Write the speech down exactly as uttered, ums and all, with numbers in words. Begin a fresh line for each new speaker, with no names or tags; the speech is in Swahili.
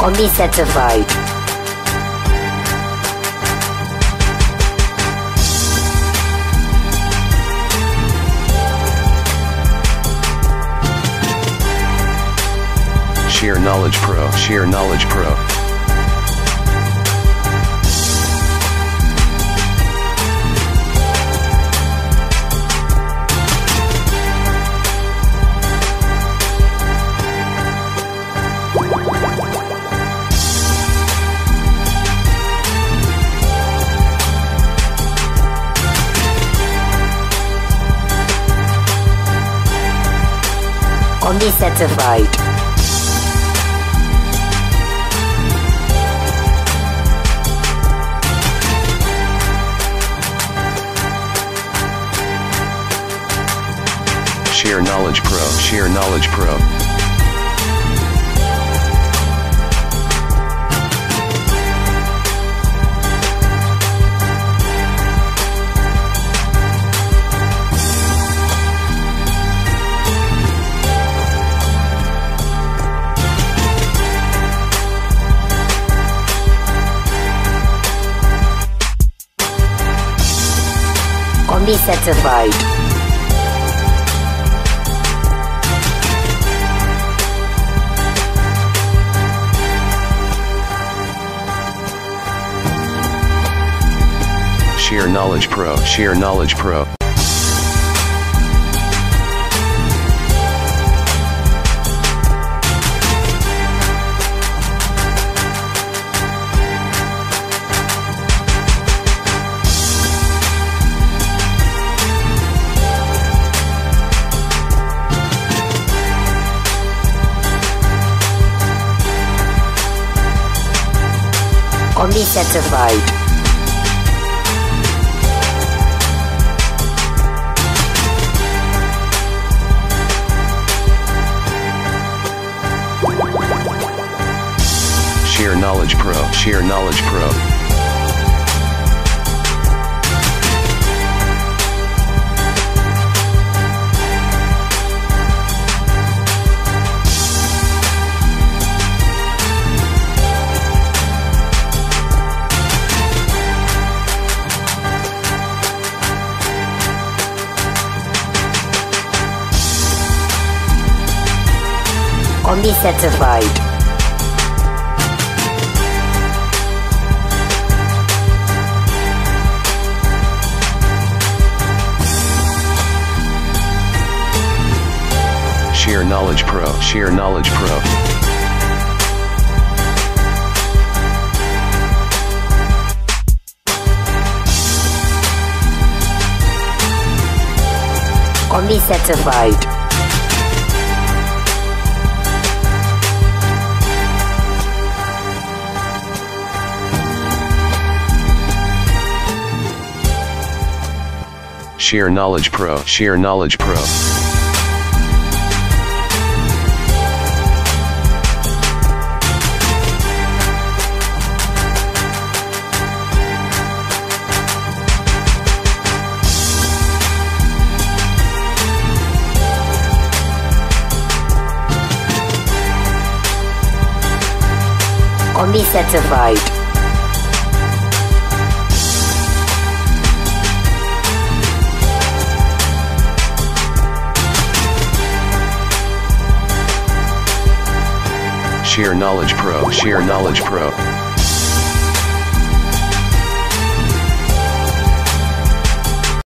Only certified.
Sheer Knowledge Pro, Sheer Knowledge Pro.
Only certified.
Sheer Knowledge Pro, Sheer Knowledge Pro.
Only certified.
Sheer Knowledge Pro, Sheer Knowledge Pro.
Only certified.
Sheer Knowledge Pro, Sheer Knowledge Pro.
Only certified.
Sheer Knowledge Pro, Sheer Knowledge Pro.
Only certified.
Sheer Knowledge Pro, Sheer Knowledge Pro.
Only certified.
Sheer Knowledge Pro, Sheer Knowledge Pro.